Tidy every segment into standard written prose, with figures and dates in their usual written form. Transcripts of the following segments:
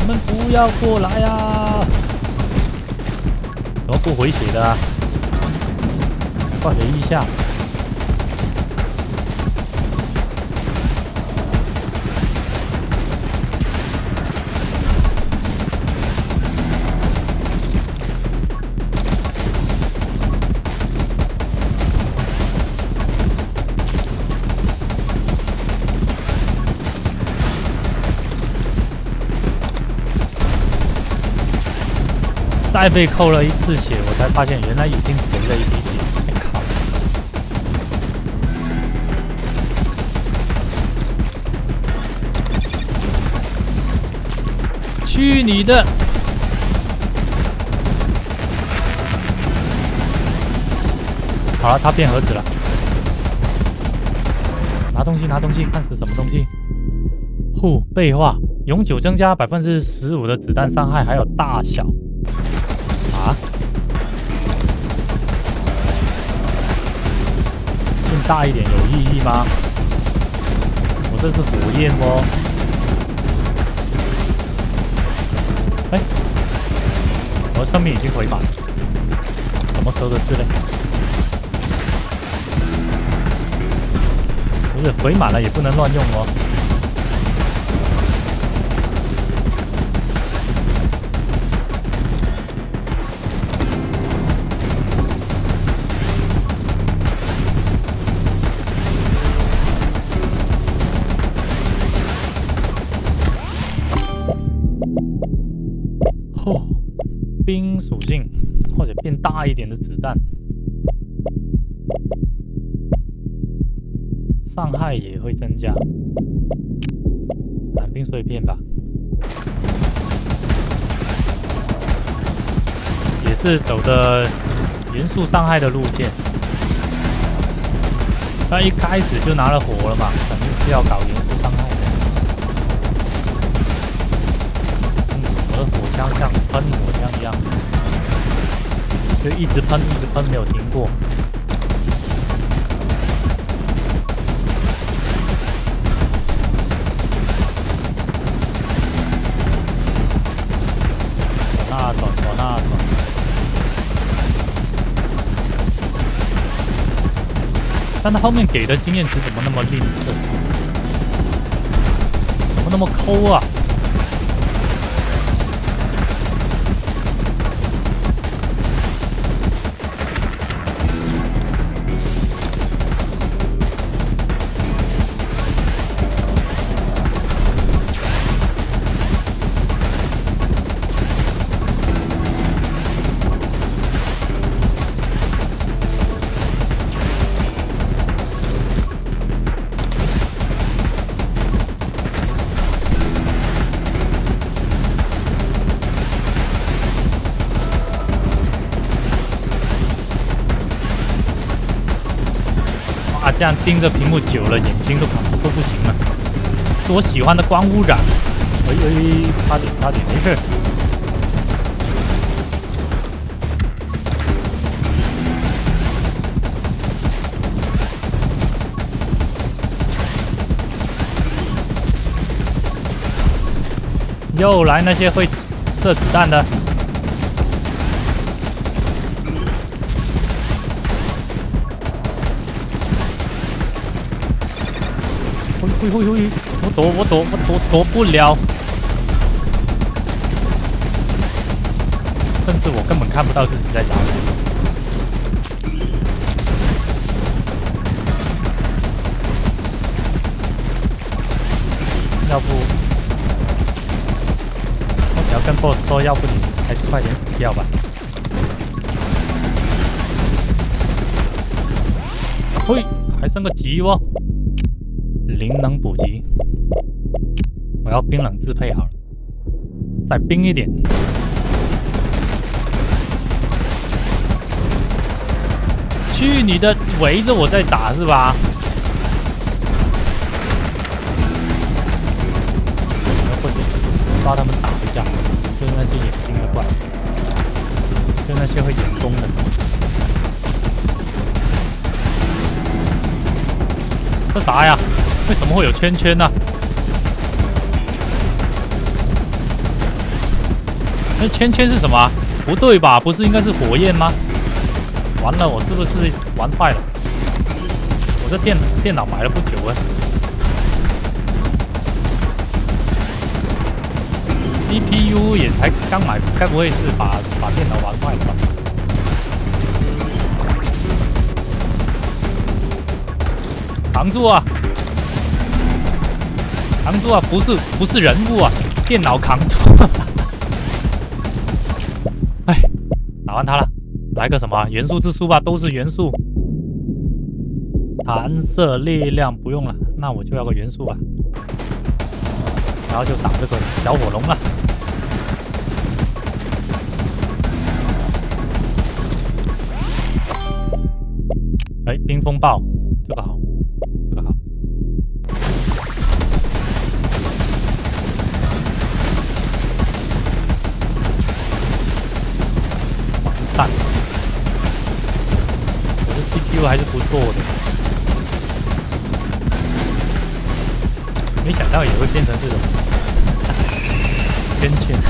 们不要过来呀！怎么不回血的啊？快回一下！再被扣了一次血，我才发现原来已经回了一滴血。靠！去你的！好了，他变盒子了。拿东西，拿东西，看是什么东西。背画，永久增加15%的子弹伤害，还有大小。啊？变大一点有意义吗？我这是火焰哦。哎，我的生命已经回满了，怎么说的是嘞？不是回满了也不能乱用哦。冰属性，或者变大一点的子弹，伤害也会增加。寒冰碎片吧，也是走的元素伤害的路线。他一开始就拿了火了嘛，肯定是要搞元素伤害。我的火枪像喷火枪一样，就一直喷，一直喷，没有停过。往那转。但他后面给的经验值怎么那么吝啬？怎么那么抠啊？这样盯着屏幕久了，眼睛都不行了，是我喜欢的光污染。差点，没事。又来那些会射子弹的。我躲不了，甚至我根本看不到自己在哪里。要不，我只要跟 BOSS 说，要不你还是快点死掉吧。嘿，还剩个级哦。灵能补给，我要冰冷自配好了，再冰一点。去你的，围着我在打是吧？或者抓他们打一下，就是那些眼睛的怪，就那些会眼攻的。这啥呀？为什么会有圈圈呢？ 那圈圈是什么啊？不对吧？不是应该是火焰吗？完了，我是不是玩坏了？我这电脑买了不久啊 ，CPU 也才刚买，该不会是把电脑玩坏了吧？扛住啊！扛住啊！不是人物啊，电脑扛住！哎，打完它了，来个什么元素之书吧，都是元素。弹射力量不用了，那我就要个元素吧。然后就打这个小火龙了。哎，冰风暴，这个好，这个好。完蛋，我的 CPU 还是不错的。没想到也会变成这种圈圈，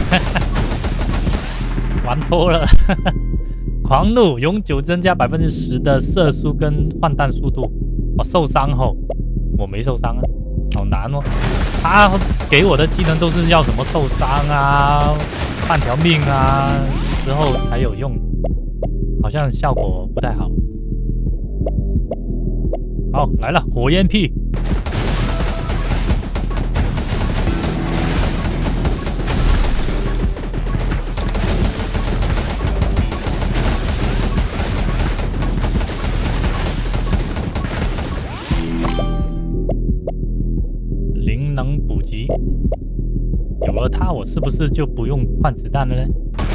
玩脱了。狂怒永久增加10%的射速跟换弹速度。我受伤后，我没受伤啊，好难哦。他给我的技能都是要什么受伤啊、半条命啊之后才有用，好像效果不太好。好，来了，火焰屁。灵能补给，有了它，我是不是就不用换子弹了呢？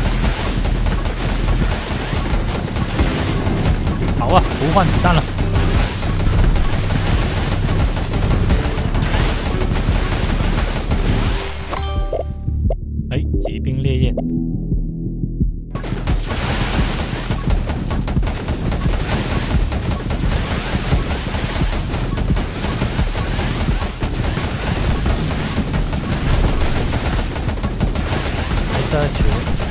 好啊，不换子弹了。哎，骑兵烈焰。球，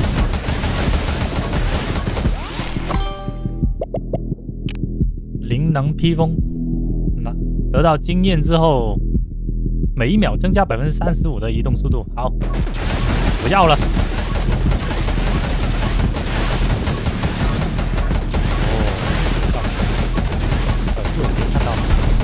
灵能披风，那得到经验之后，每1秒增加35%的移动速度。好，不要了。看到了。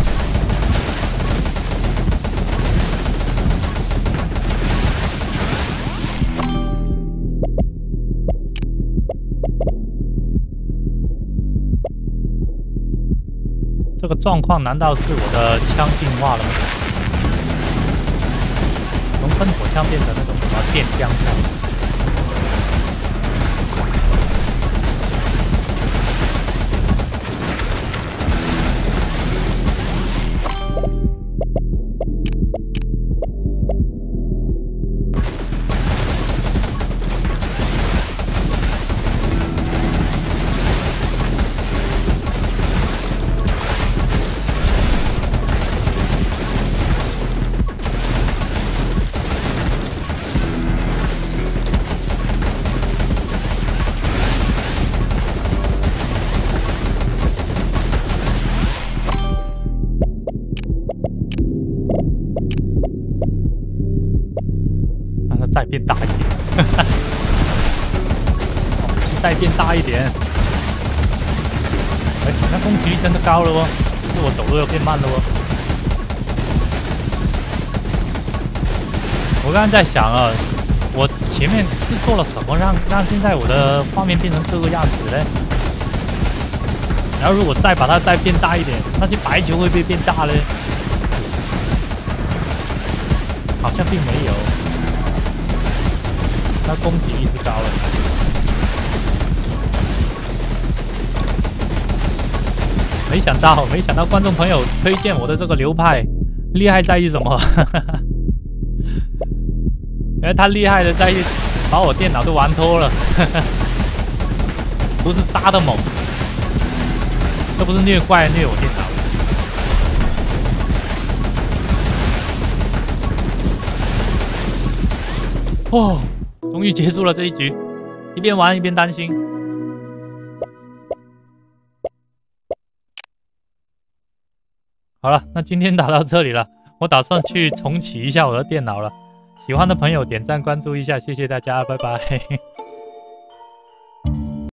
这个状况难道是我的枪进化了吗？从喷火枪变成那种什么电枪枪？再变大一点，再变大一点。哎，好像攻击力真的高了哦，可是我走路又变慢了哦。我刚刚在想啊，我前面是做了什么让现在我的画面变成这个样子呢？然后如果再把它再变大一点，那些白球会不会变大呢？好像并没有。它攻击力是高了，没想到观众朋友推荐我的这个流派厉害在于什么？原来他厉害的在于把我电脑都玩脱了，不是杀的猛，这不是虐怪虐我电脑。哦。终终于结束了这一局，一边玩一边担心。好了，那今天打到这里了，我打算去重启一下我的电脑了。喜欢的朋友点赞关注一下，谢谢大家，拜拜。